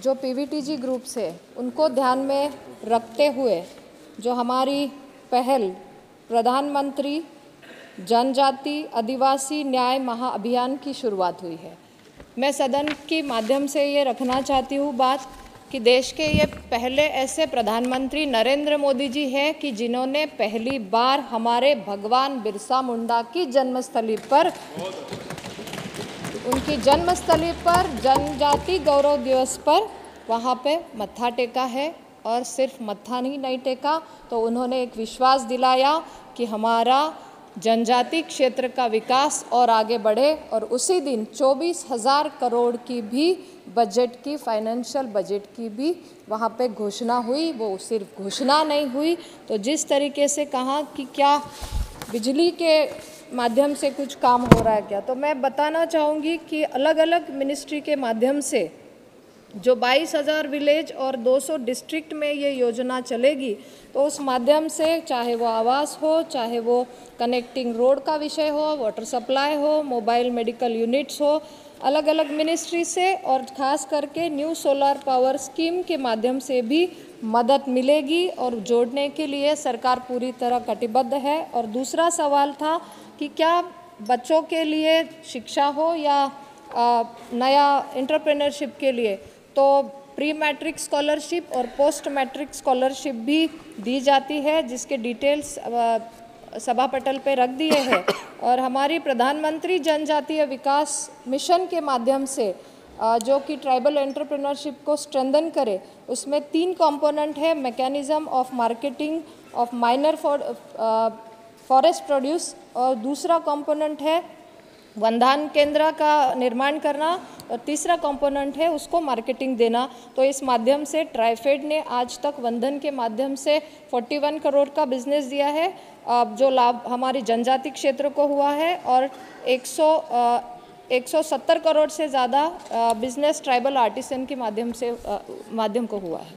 जो PVTG group से उनको ध्यान में रखते हुए जो हमारी पहल प्रधानमंत्री जनजाति आदिवासी न्याय महाअभियान की शुरुआत हुई है। मैं सदन के माध्यम से ये रखना चाहती हूँ बात कि देश के ये पहले ऐसे प्रधानमंत्री नरेंद्र मोदी जी हैं कि जिन्होंने पहली बार हमारे भगवान बिरसा मुंडा की जन्मस्थली पर उनकी जन्मस्थली पर जनजाति गौरव दिवस पर वहाँ पे मत्था टेका है। और सिर्फ मत्था ही नहीं टेका तो उन्होंने एक विश्वास दिलाया कि हमारा जनजाति क्षेत्र का विकास और आगे बढ़े। और उसी दिन 24,000 करोड़ की भी बजट की फाइनेंशियल बजट की भी वहाँ पे घोषणा हुई। वो सिर्फ घोषणा नहीं हुई तो जिस तरीके से कहा कि क्या बिजली के माध्यम से कुछ काम हो रहा है क्या, तो मैं बताना चाहूँगी कि अलग अलग मिनिस्ट्री के माध्यम से जो 22,000 विलेज और 200 डिस्ट्रिक्ट में ये योजना चलेगी तो उस माध्यम से चाहे वो आवास हो, चाहे वो कनेक्टिंग रोड का विषय हो, वाटर सप्लाई हो, मोबाइल मेडिकल यूनिट्स हो, अलग अलग मिनिस्ट्री से और ख़ास करके न्यू सोलर पावर स्कीम के माध्यम से भी मदद मिलेगी और जोड़ने के लिए सरकार पूरी तरह कटिबद्ध है। और दूसरा सवाल था कि क्या बच्चों के लिए शिक्षा हो या नया एंटरप्रेन्योरशिप के लिए, तो प्री मैट्रिक स्कॉलरशिप और पोस्ट मैट्रिक स्कॉलरशिप भी दी जाती है जिसके डिटेल्स सभा पटल पे रख दिए हैं। और हमारी प्रधानमंत्री जनजातीय विकास मिशन के माध्यम से जो कि ट्राइबल एंटरप्रेन्योरशिप को स्ट्रेंथन करे, उसमें 3 कंपोनेंट है। Mechanism of marketing of minor forest produce और दूसरा कंपोनेंट है वनधान केंद्र का निर्माण करना और तीसरा कंपोनेंट है उसको मार्केटिंग देना। तो इस माध्यम से ट्राइफेड ने आज तक वनधन के माध्यम से 41 करोड़ का बिजनेस दिया है जो लाभ हमारी जनजाति क्षेत्र को हुआ है और 170 करोड़ से ज़्यादा बिजनेस ट्राइबल आर्टिसन के माध्यम को हुआ है।